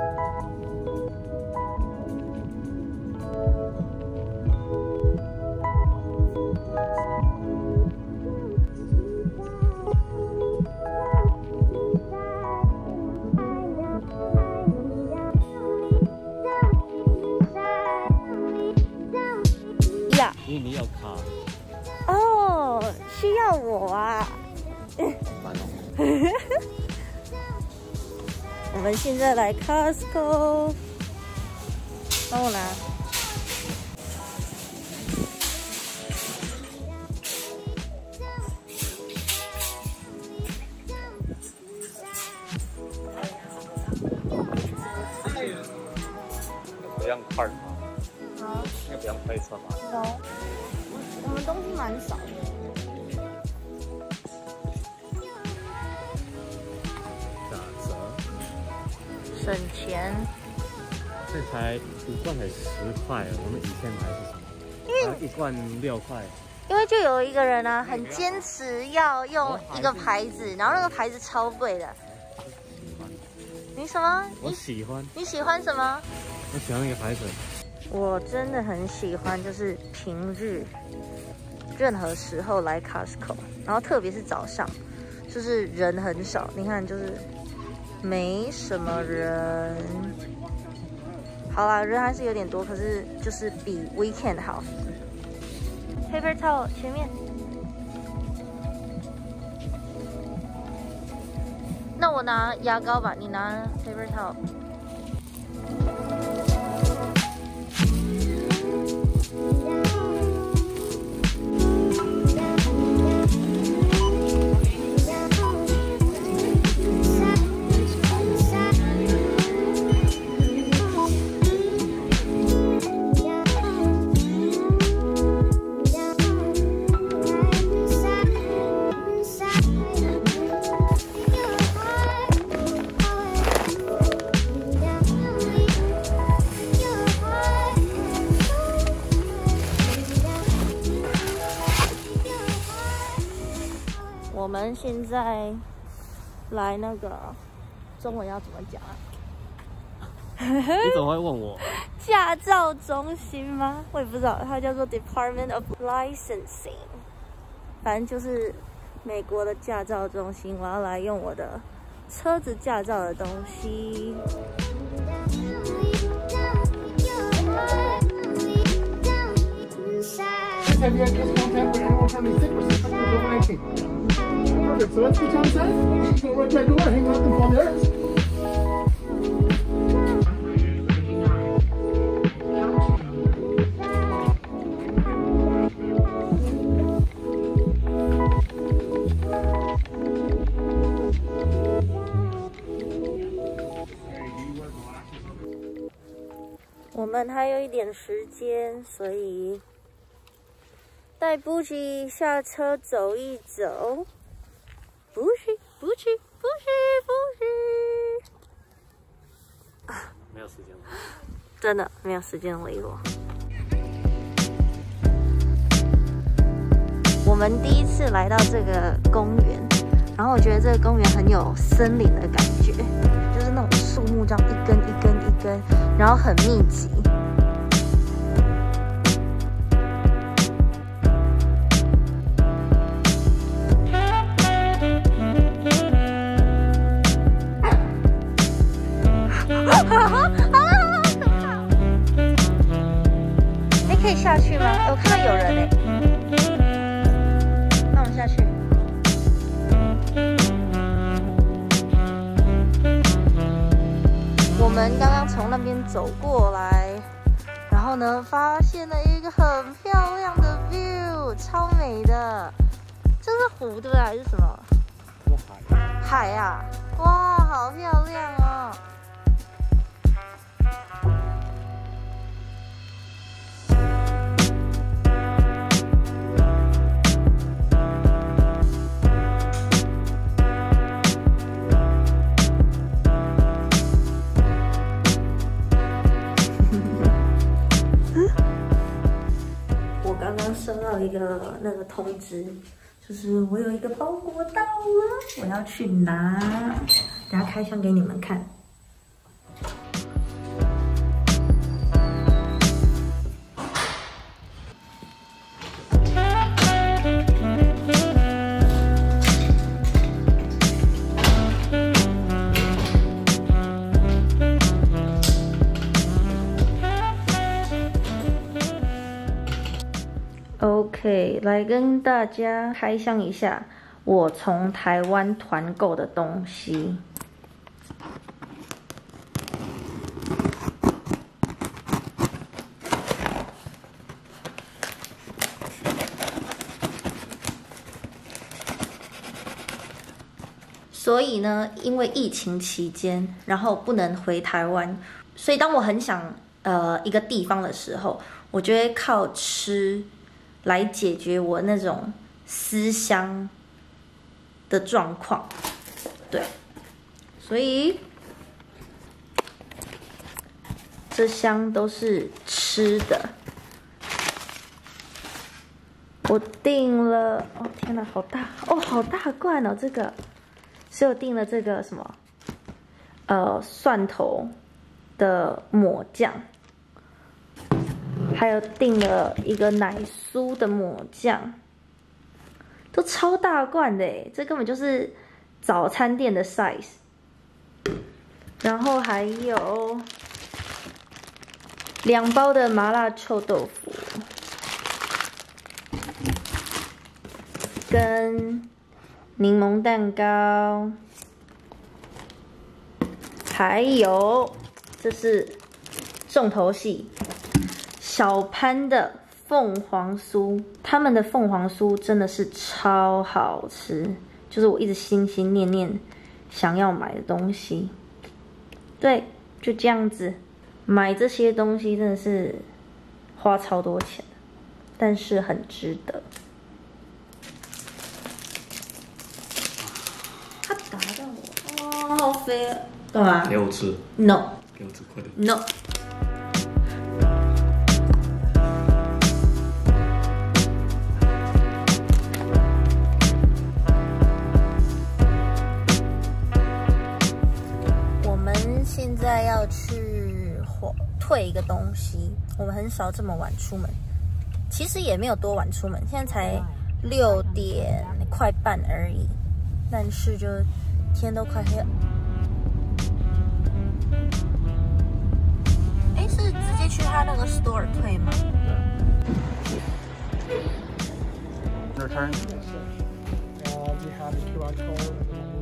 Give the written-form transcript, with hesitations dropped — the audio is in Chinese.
你有卡哦，需要我啊！我们现在来 Costco， 帮我拿。 不让块吗？ 好， 那不让配车吗？ 有。我们东西蛮少的。 打折， 省钱。 这才1罐才10块，我们以前买是什么？1罐6块。 因为就有一个人啊，很坚持要用一个牌子，然后那个牌子超贵的。你什么？ 我喜欢。 你喜欢什么？ 我喜欢那个牌子。 我真的很喜欢，就是平日任何时候来 Costco， 然后特别是早上，就是人很少。你看，就是没什么人。好啦，人还是有点多，可是就是比 weekend 好。Paper towel 前面。那我拿牙膏吧，你拿 paper towel。我们现在来那个中文要怎么讲啊？ 你怎么会问我？ 驾照中心吗？我也不知道，它叫做 Department of Licensing， 反正就是美国的驾照中心。我要来用我的车子驾照的东西。 Have you had just contact with anyone from the sick or suspected COVID-19? Perfect. So that's what Tom says. Just go right back to work, hang out and phone theirs. 我们还有一点时间，所以带 Bucci 下车走一走。Bucci 啊， 没有时间了， 真的没有时间理我。我们第一次来到这个公园，然后我觉得这个公园很有森林的感觉，就是那种树木这样一根一根一根，然后很密集。哎，可以下去吗？我看到有人哎，那我们下去。我们刚刚从那边走过来，然后呢，发现了一个很漂亮的 view， 超美的。这是湖对不对？还是什么？海啊！哇，好漂亮哦！我刚刚收到一个那个通知，就是我有一个包裹到了，我要去拿，等下开箱给你们看。 OK， 来跟大家开箱一下我从台湾团购的东西。所以呢，因为疫情期间，然后不能回台湾，所以当我很想一个地方的时候，我就会靠吃来解决我那种思乡的状况。对，所以这箱都是吃的。我订了，哦天哪，好大哦，好大罐哦，这个。所以我订了这个什么，蒜头的抹酱，还有订了一个奶酥的抹酱，都超大罐的诶，这根本就是早餐店的 size。然后还有2包的麻辣臭豆腐，跟柠檬蛋糕，还有这是重头戏，小潘的凤凰酥，他们的凤凰酥真的是超好吃，就是我一直心心念念想要买的东西。对，就这样子，买这些东西真的是花超多钱，但是很值得。打到我，哦，好肥啊！干嘛？ 给我吃 ？No， 给我吃，快点 ！No。我们现在要去退一个东西，我们很少这么晚出门，其实也没有多晚出门，现在才6点快半而已。但是就天都快黑了，哎，是直接去他那个 store 退吗 ？Return. You have the QR code.